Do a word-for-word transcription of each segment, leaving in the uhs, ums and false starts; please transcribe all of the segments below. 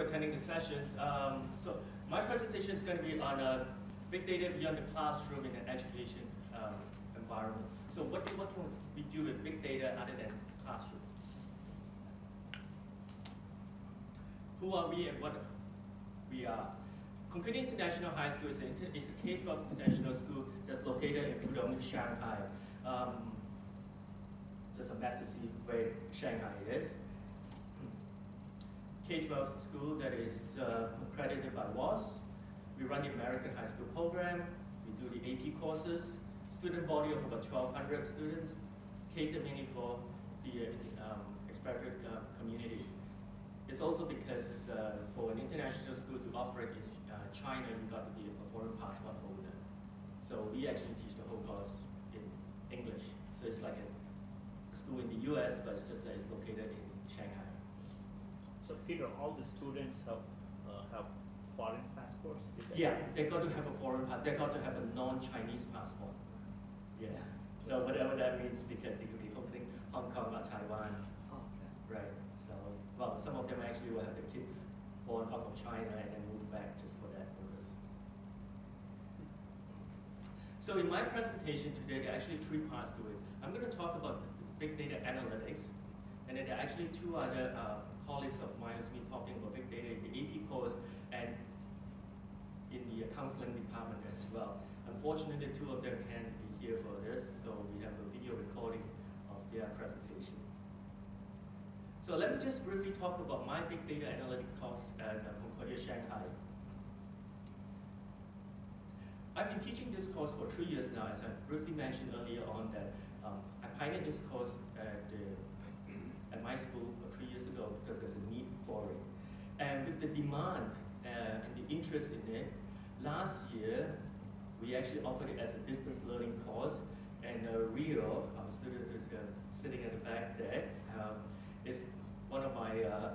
attending the session. Um, so my presentation is going to be on uh, big data beyond the classroom in an education um, environment. So what, do, what can we do with big data other than classroom? Who are we and what we are? Concordia International High School is a, is a K twelve international school that's located in Pudong, Shanghai. Um, just a map to see where Shanghai is. K twelve school that is uh, accredited by W A S. We run the American High School program. We do the A P courses. Student body of about twelve hundred students, catered mainly for the uh, um, expatriate uh, communities. It's also because uh, for an international school to operate in uh, China, you got to be a foreign passport holder. So we actually teach the whole course in English. So it's like a school in the U S, but it's just that it's located in Shanghai. So Peter, all the students have uh, have foreign passports? Yeah, they got to have a foreign passport. They got to have a non-Chinese passport. Yeah. So whatever that means, because it could be hoping Hong Kong or Taiwan. Oh, okay. Right. So, well, some of them actually will have the kid born out of China and then move back just for that purpose. So in my presentation today, there are actually three parts to it. I'm going to talk about the big data analytics, and then there are actually two other uh, colleagues of mine who's been talking about big data in the A P course and in the counseling department as well. Unfortunately, the two of them can't be here for this, so we have a video recording of their presentation. So let me just briefly talk about my big data analytic course at uh, Concordia Shanghai. I've been teaching this course for three years now, as I briefly mentioned earlier on that um, I pioneered this course at, the, at my school three years ago because there's a need for it. And with the demand uh, and the interest in it, last year we actually offered it as a distance learning course. And uh, Rio, our student who's uh, sitting at the back there, um, is one of my uh,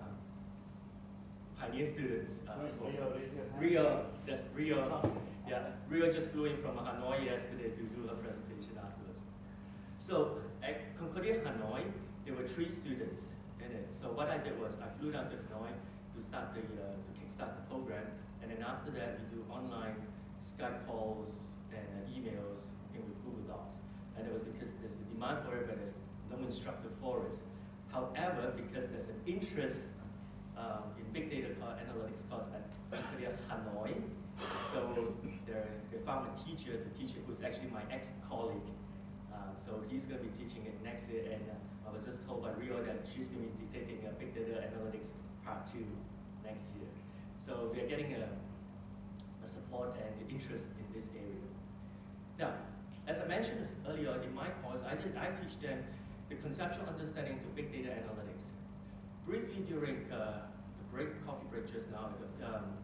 pioneer students. Uh, Rio, Rio, that's Rio. Yeah, Rio just flew in from Hanoi yesterday to do her presentation afterwards. So at Concordia Hanoi, there were three students in it. So what I did was I flew down to Hanoi to start the uh, to kickstart the program, and then after that we do online Skype calls and uh, emails working with Google Docs. And it was because there's a demand for it, but there's no instructor for it. However, because there's an interest um, in big data analytics course at Concordia Hanoi, so they found a teacher to teach it who's actually my ex-colleague. Um, so he's going to be teaching it next year, and uh, I was just told by Rio that she's going to be taking a big data analytics part two next year. So we are getting a, a support and interest in this area. Now, as I mentioned earlier in my course, I, did, I teach them the conceptual understanding to big data analytics. Briefly during uh, the break, coffee break just now, um,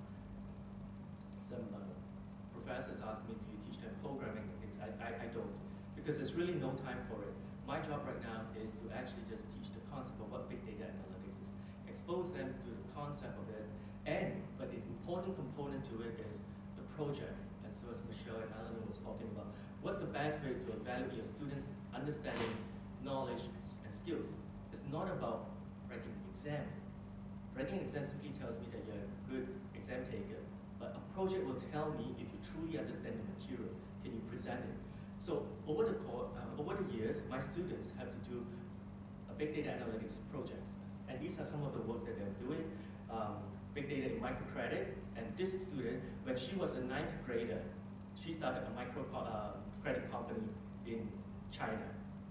some uh, professors asked me, do you teach them programming and things? I, I, I don't, because there's really no time for it. My job right now is to actually just teach the concept of what big data analytics is, expose them to the concept of it, and, but the important component to it is the project. And so as Michelle and Alan was talking about, what's the best way to evaluate your students' understanding, knowledge, and skills? It's not about writing an exam. Writing an exam simply tells me that you're a good exam taker, but a project will tell me if you truly understand the material. Can you present it? So over the, course, uh, over the years, my students have to do a big data analytics projects. And these are some of the work that they're doing. Um, big data in microcredit. And this student, when she was a ninth grader, she started a micro uh, credit company in China.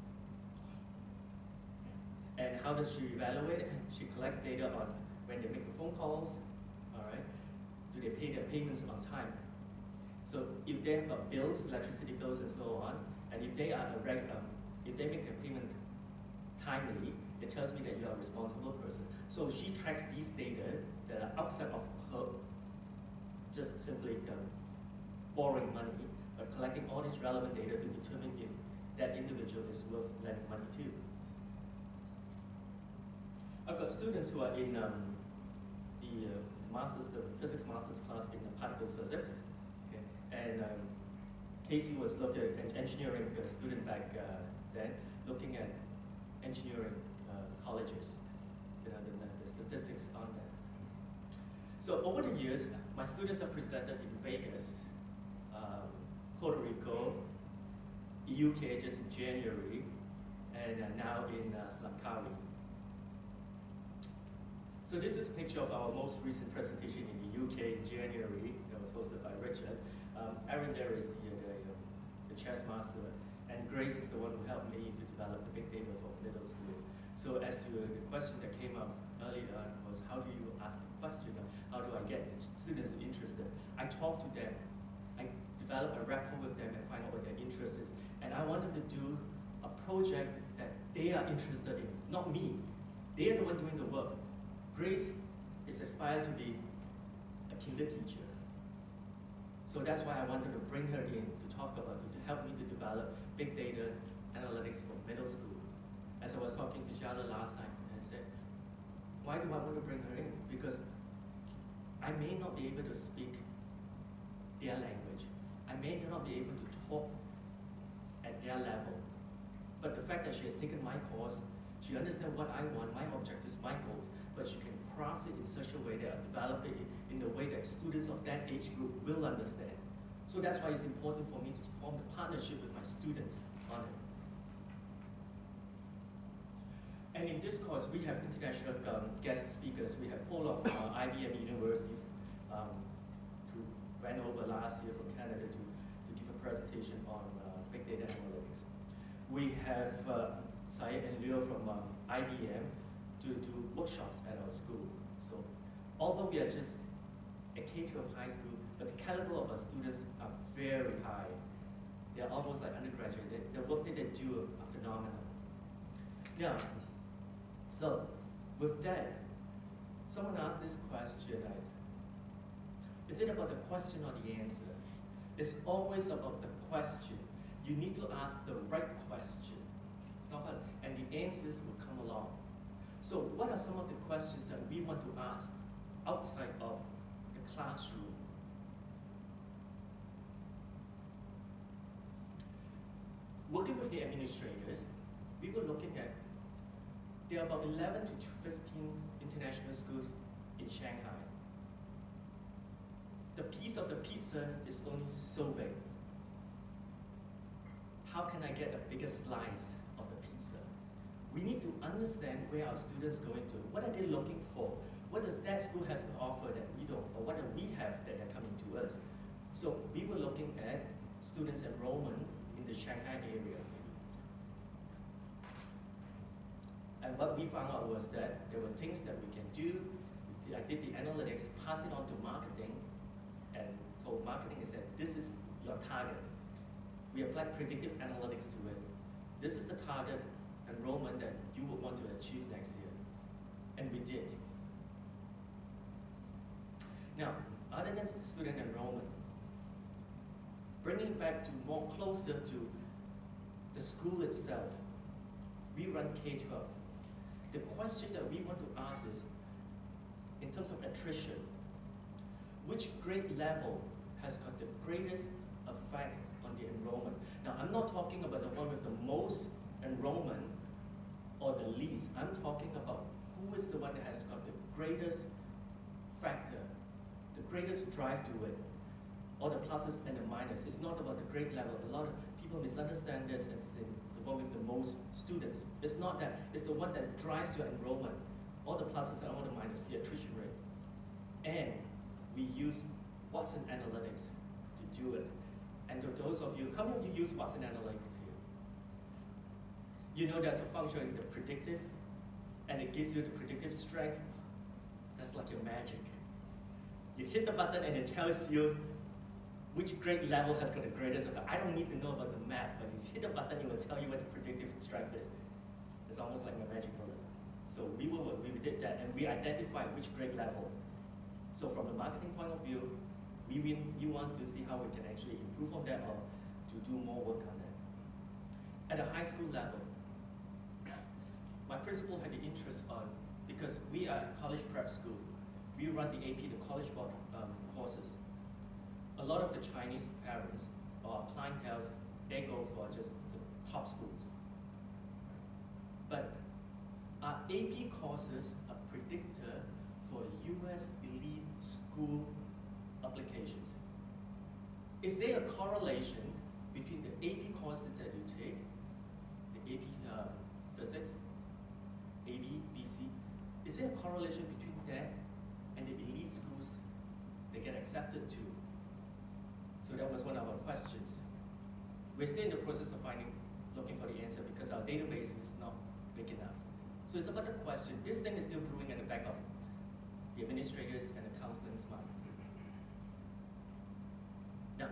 And how does she evaluate it? She collects data on when they make the phone calls, all right? Do they pay their payments on time? So if they've got bills, electricity bills and so on, and if they are a reg um, if they make their payment timely, it tells me that you are a responsible person. So she tracks these data that are outside of her just simply um, borrowing money, but collecting all this relevant data to determine if that individual is worth lending money to. I've got students who are in um, the uh, masters, the physics master's class in particle physics, okay? And um, Casey was looking at engineering uh, student back uh, then, looking at engineering uh, colleges, you know, the, the statistics on that. So over the years, my students have presented in Vegas, um, Puerto Rico, U K just in January, and uh, now in uh, Langkawi. So this is a picture of our most recent presentation in the U K in January that was hosted by Richard. Um, Aaron there is the, the, uh, the chess master, and Grace is the one who helped me to develop the big data for middle school. So as to the question that came up earlier was, how do you ask the question? How do I get students interested? I talk to them. I develop a rapport with them and find out what their interest is. And I want them to do a project that they are interested in, not me. They are the one doing the work. Grace is aspired to be a kinder teacher. So that's why I wanted to bring her in to talk about, to, to help me to develop big data analytics for middle school. As I was talking to Jala last time, and I said, why do I want to bring her in? Because I may not be able to speak their language. I may not be able to talk at their level. But the fact that she has taken my course, she understands what I want, my objectives, my goals, but she can craft it in such a way that I develop it in the way that students of that age group will understand. So that's why it's important for me to form a partnership with my students on it. And in this course, we have international um, guest speakers. We have Paula from uh, I B M University, um, who ran over last year from Canada to, to give a presentation on uh, big data analytics. We have uh, Syed and Leo from um, I B M to do workshops at our school. So although we are just a K twelve high school, but the caliber of our students are very high. They're almost like undergraduate. They, the work that they do are phenomenal. Now, so with that, someone asked this question, right? Is it about the question or the answer? It's always about the question. You need to ask the right question. It's not hard, and the answers will come along. So what are some of the questions that we want to ask outside of the classroom? Working with the administrators, we were looking at, there are about eleven to fifteen international schools in Shanghai. The piece of the pizza is only so big. How can I get a bigger slice of the pizza? We need to understand where our students are going to. What are they looking for? What does that school has to offer that we don't, or what do we have that are coming to us? So we were looking at students' enrollment in the Shanghai area. And what we found out was that there were things that we can do. I did the analytics, pass it on to marketing, and told marketing is that this is your target. We applied predictive analytics to it. This is the target enrollment that you would want to achieve next year. And we did. Now, other than student enrollment, bringing back to more closer to the school itself, we run K twelve. The question that we want to ask is, in terms of attrition, which grade level has got the greatest effect on the enrollment? Now, I'm not talking about the one with the most enrollment or the least. I'm talking about who is the one that has got the greatest factor, the greatest drive to it, all the pluses and the minuses. It's not about the grade level. A lot of people misunderstand this as in the one with the most students. It's not that. It's the one that drives your enrollment, all the pluses and all the minuses, the attrition rate. And we use Watson Analytics to do it. And to those of you, how many of you use Watson Analytics here? You know there's a function in the predictive, and it gives you the predictive strength. That's like your magic. You hit the button and it tells you which grade level has got the greatest effect. I don't need to know about the math, but you hit the button, it will tell you what the predictive strength is. It's almost like my magic bullet. So we, will, we did that, and we identified which grade level. So from a marketing point of view, we, we, we want to see how we can actually improve on that or to do more work on that. At a high school level, my principal had the interest on, because we are a college prep school, we run the A P, the College Board um, courses. A lot of the Chinese parents or clientele, they go for just the top schools. But our A P courses are predictor for U S elite school applications. Is there a correlation between the A P courses that you take, the A P uh, physics, A B, B C, is there a correlation between that and the elite schools they get accepted to? So that was one of our questions. We're still in the process of finding, looking for the answer because our database is not big enough. So it's about the question. This thing is still brewing in the back of the administrators and the counselors' mind. Now,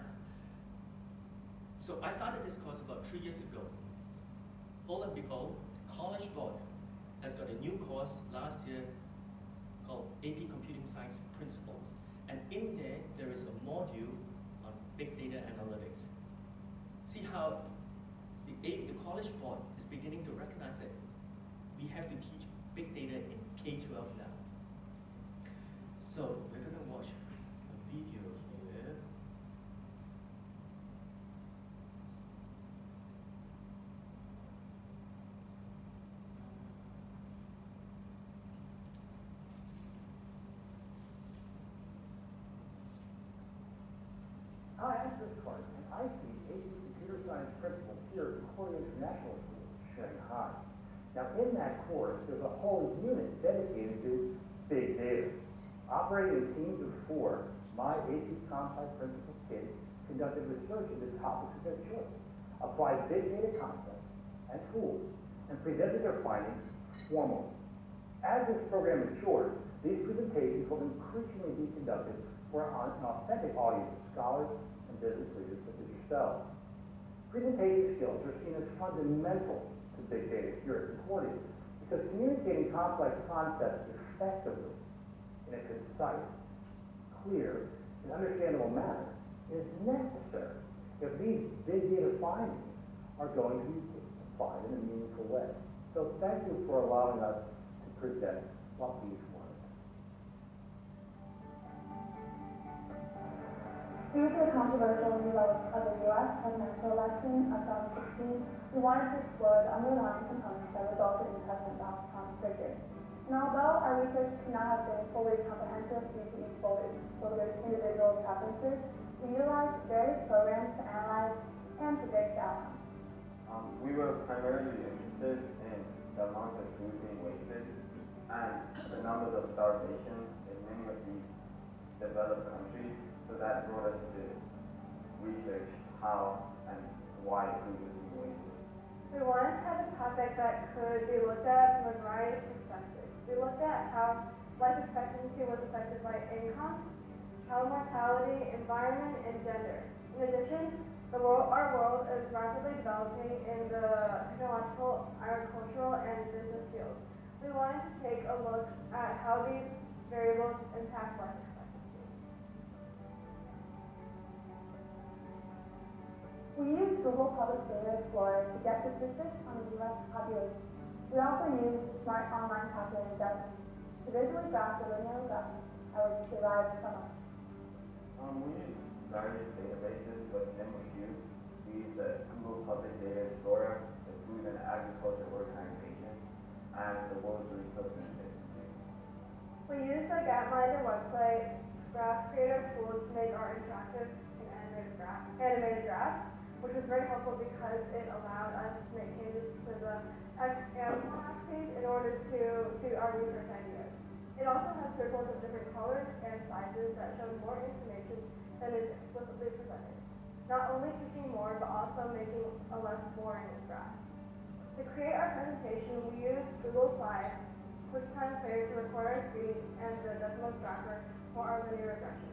so I started this course about three years ago. Lo and behold, College Board has got a new course last year called A P Computing Science Principles. And in there, there is a module on big data analytics. See how the, A the College Board is beginning to recognize that we have to teach big data in K twelve now. So we're gonna watch a video here. Hi, I'm Chris Clark, and I see A P Computer Science Principles here at Concordia International School, Shanghai. Now, in that course, there's a whole unit dedicated to big data. Operating in teams of four, my A P Comp Sci Principles kids conducted research into topics of their choice, applied big data concepts and tools, and presented their findings formally. As this program matured, these presentations will increasingly be conducted for an authentic audience of scholars and business leaders such as yourselves. Presentation skills are seen as fundamental to big data here at Concordia because communicating complex concepts effectively in a concise, clear, and understandable manner is necessary if these big data findings are going to be applied in a meaningful way. So thank you for allowing us to present what we've learned. Due to the controversial results of the U S presidential election of twenty sixteen, we wanted to explore the underlying components that resulted in President Donald Trump's victory. And although our research could not have been fully comprehensive due to each voter's individual preferences, we utilized various programs to analyze and predict outcomes. Um, we were primarily interested in the amount of food being wasted and the numbers of starvation in many of these developed countries. So that brought us to research how and why food was being wasted. We wanted to have a topic that could be looked at from a variety of perspectives. We looked at how life expectancy was affected by income, child mortality, environment, and gender. In addition, the world, our world is rapidly developing in the technological, agricultural, and business fields. We wanted to take a look at how these variables impact life expectancy. We use Google Public Data Explorer to get statistics on the U S population. We also use Smart Online Calculator Data to visually graph the linear regression that was derived from us. Um, we use various databases, but name a few. We use the Google Public Data Explorer, the Food and Agriculture Organization, and the World Resources Institute. We use the Gapminder website graph creator tool to make our interactive and animated graph, animated graphs, which was very helpful because it allowed us to make changes to the X and Y axes in order to suit our research ideas. It also has circles of different colors and sizes that show more information than is explicitly presented. Not only teaching more, but also making a less boring graph. To create our presentation, we used Google Slides, QuickTime Player to record our screens, and the Decimal Extractor for our linear regression.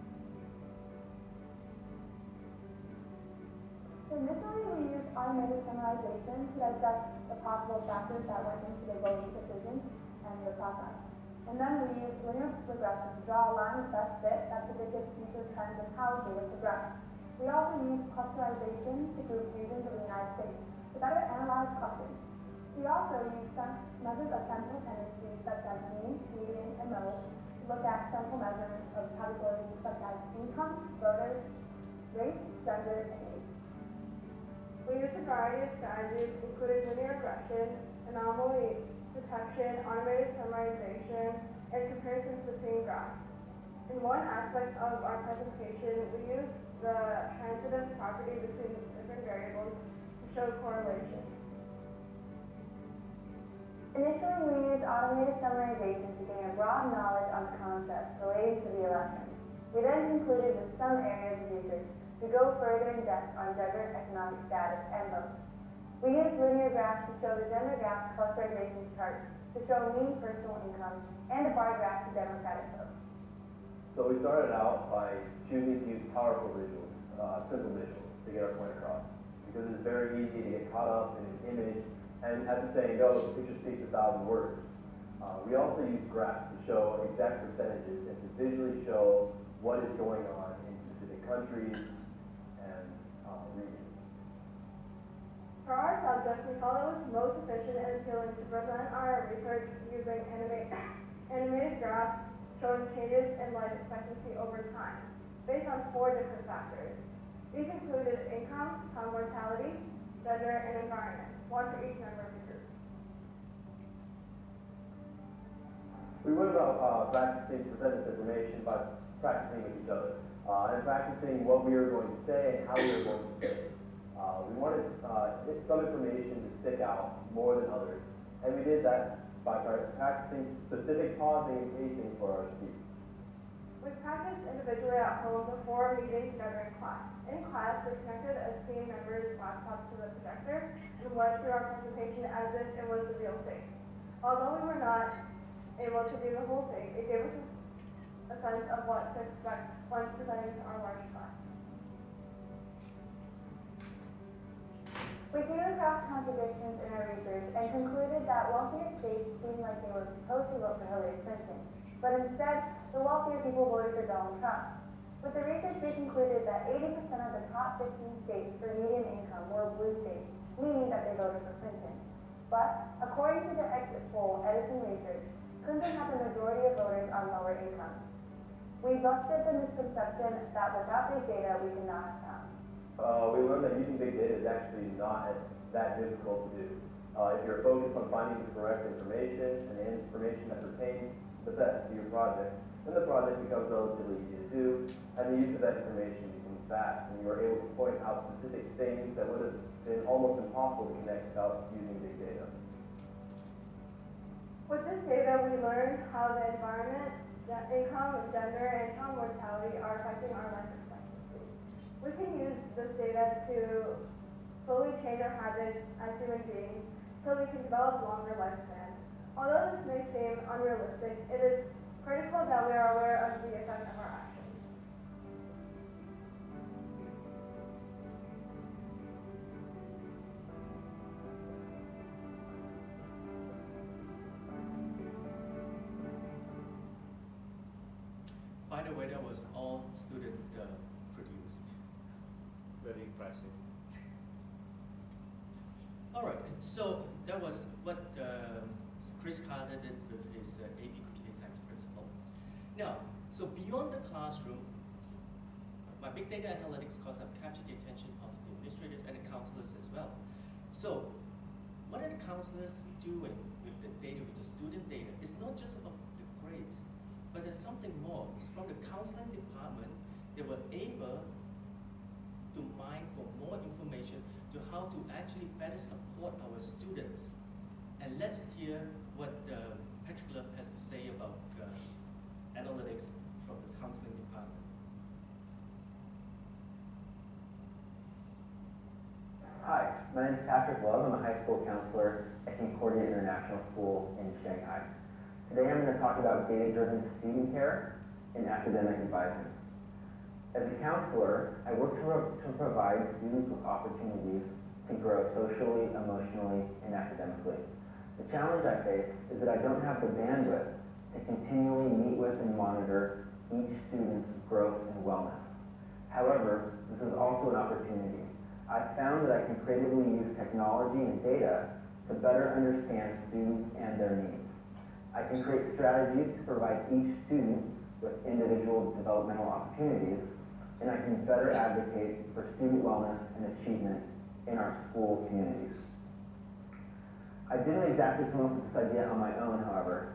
Initially, we used automated summarization to digest the possible factors that went into the voting decision and the process. And then we used linear regression to draw a line of best fit that predicted future trends in how data progressed. We also used clusterization to group regions of the United States to better analyze clusters. We also used some measures of central tendencies such as mean, median, and mode to look at central measurements of categories such as income, voters, race, gender, and age. We used a variety of strategies, including linear regression, anomaly detection, automated summarization, and comparisons between graphs. In one aspect of our presentation, we used the transitive property between different variables to show correlation. Initially, we used automated summarization to gain a broad knowledge on concepts relating to the election. We then concluded with some areas of research to go further in depth on gender, economic status, and vote. We used linear graphs to show the gender gap clusterization chart to show mean personal income, and a bar graph to Democratic vote. So we started out by choosing to use powerful visuals, uh, simple visuals, to get our point across. Because it's very easy to get caught up in an image, and as the saying goes, a picture speaks a thousand words. Uh, we also use graphs to show exact percentages and to visually show what is going on in specific countries and uh, regions. For our subject, we felt it was most efficient and appealing to present our research using animate, animated graphs showing changes in life expectancy over time, based on four different factors. These included income, child mortality, gender, and environment, one for each member of the group. We went about uh, practicing to present this information by practicing with each other, uh, and practicing what we were going to say and how we were going to say it. Uh, we wanted uh, some information to stick out more than others, and we did that by practicing specific pausing and pacing for our speech. We practiced individually at home before meeting together in class. In class, we connected as team members' laptops to the projector and went through our presentation as if it was the real thing. Although we were not able to do the whole thing, it gave us a sense of what to expect when presenting to our large class. We came across contradictions in our research and concluded that wealthier states seemed like they were supposed to vote for Hillary Clinton, but instead, the wealthier people voted for Donald Trump. With the research, we concluded that eighty percent of the top fifteen states for median income were blue states, meaning that they voted for Clinton. But, according to the exit poll Edison Research, Clinton had the majority of voters on lower income. We busted the misconception that without big data, we could not have found. Uh, we learned that using big data is actually not that difficult to do. Uh, if you're focused on finding the correct information and the information that pertains the best to your project, then the project becomes relatively easy to do, and the use of that information becomes fast, and you are able to point out specific things that would have been almost impossible to connect without using big data. With this data, we learned how the environment, income, gender, and child mortality are affecting our life expectancy. We can use this data to slowly change our habits as human beings so we can develop longer lifespans. Although this may seem unrealistic, it is critical that we are aware of the effect of our actions. By the way, that was all student uh, produced. Very impressive. All right, so that was what uh, Chris Carter did with his uh, A P Computing Science principle. Now, so beyond the classroom, my big data analytics course have captured the attention of the administrators and the counselors as well. So, what are the counselors doing with the data, with the student data? It's not just about the grades, but there's something more. From the counseling department, they were able to mine for more information to how to actually better support our students. And let's hear what uh, Patrick Love has to say about uh, analytics from the counseling department. Hi, my name is Patrick Love. I'm a high school counselor at Concordia International School in Shanghai. Today I'm going to talk about data-driven student care and academic advising. As a counselor, I work to, to provide students with opportunities to grow socially, emotionally, and academically. The challenge I face is that I don't have the bandwidth to continually meet with and monitor each student's growth and wellness. However, this is also an opportunity. I've found that I can creatively use technology and data to better understand students and their needs. I can create strategies to provide each student with individual developmental opportunities, and I can better advocate for student wellness and achievement in our school communities. I didn't exactly come up with this idea on my own, however.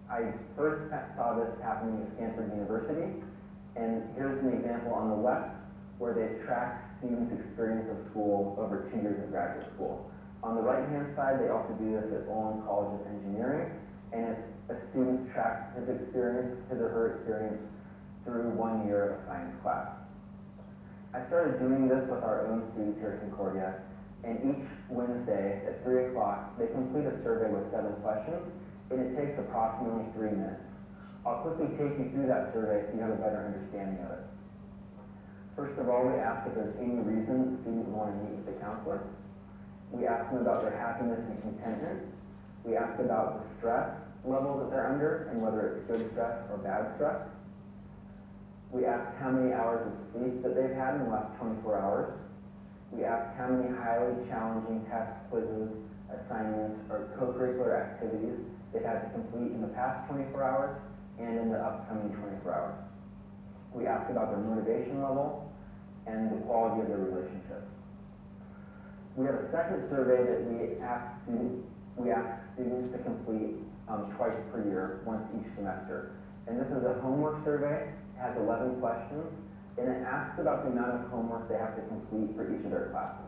I first saw this happening at Stanford University, and here's an example on the left where they tracked students' experience of school over two years of graduate school. On the right-hand side, they also do this at Olin College of Engineering, and it's a student tracked his experience, his or her experience through one year of a science class. I started doing this with our own students here at Concordia, and each Wednesday at three o'clock, they complete a survey with seven questions, and it takes approximately three minutes. I'll quickly take you through that survey so you have a better understanding of it. First of all, we ask if there's any reason students want to meet with the counselor. We ask them about their happiness and contentment. We ask about the stress level that they're under and whether it's good stress or bad stress. We ask how many hours of sleep that they've had in the last twenty-four hours. We ask how many highly challenging tests, quizzes, assignments, or co-curricular activities they've had to complete in the past twenty-four hours and in the upcoming twenty-four hours. We ask about their motivation level and the quality of their relationships. We have a second survey that we ask students, we ask students to complete um, twice per year, once each semester. And this is a homework survey. It has eleven questions, and it asks about the amount of homework they have to complete for each of their classes.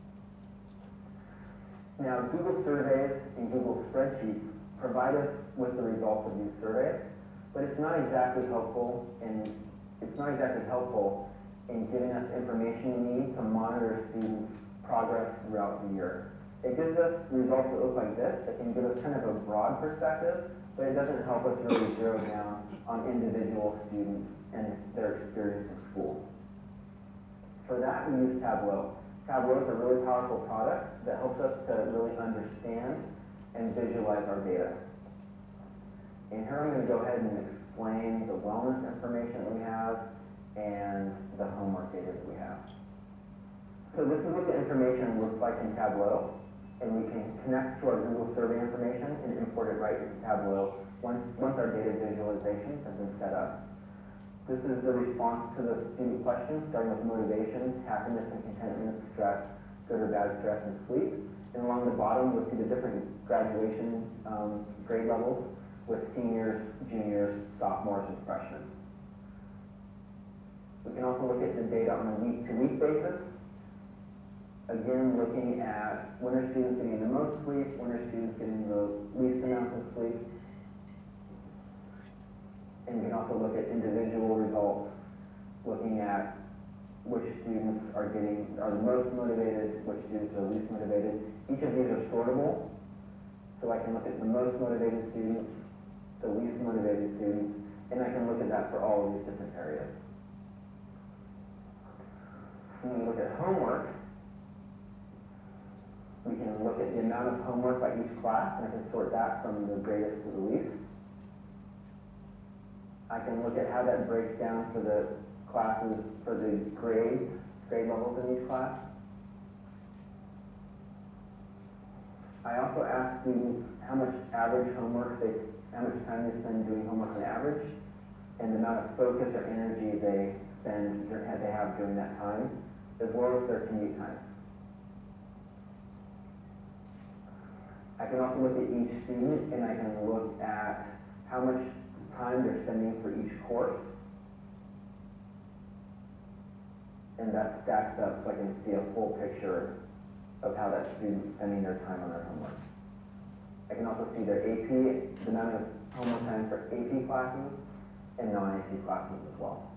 Now, Google Surveys and Google Spreadsheets provide us with the results of these surveys, but it's not exactly helpful in it's not exactly helpful in giving us information we need to monitor students' progress throughout the year. It gives us results that look like this. It can give us kind of a broad perspective, but it doesn't help us really zero down on individual students and their experience in school. For that, we use Tableau. Tableau is a really powerful product that helps us to really understand and visualize our data. And here I'm going to go ahead and explain the wellness information that we have and the homework data that we have. So this is what the information looks like in Tableau, and we can connect to our Google survey information and import it right into Tableau once, once our data visualizations have been set up. This is the response to the student questions, starting with motivation, happiness and contentment, stress, good or bad stress, and sleep. And along the bottom, you'll see the different graduation um, grade levels with seniors, juniors, sophomores, and freshmen. We can also look at the data on a week-to-week basis. Again, looking at when are students getting the most sleep, when are students getting the least amount of sleep. And we can also look at individual results, looking at which students are getting are the most motivated, which students are least motivated. Each of these are sortable, so I can look at the most motivated students, the least motivated students, and I can look at that for all of these different areas. When we look at homework, we can look at the amount of homework by each class, and I can sort that from the greatest to the least. I can look at how that breaks down for the classes, for the grades, grade levels in each class. I also ask students how much average homework they, how much time they spend doing homework on average, and the amount of focus or energy they spend, they have during that time, as well as their commute time. I can also look at each student, and I can look at how much time they're spending for each course. And that stacks up so I can see a full picture of how that student's spending their time on their homework. I can also see their A P, the amount of homework time for A P classes and non-A P classes as well.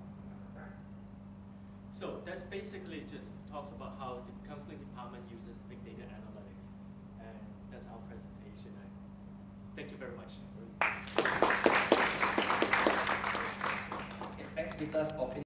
So that's basically just talks about how the counseling department uses big data analytics. And that's our presentation. Thank you very much. Thanks, Peter, for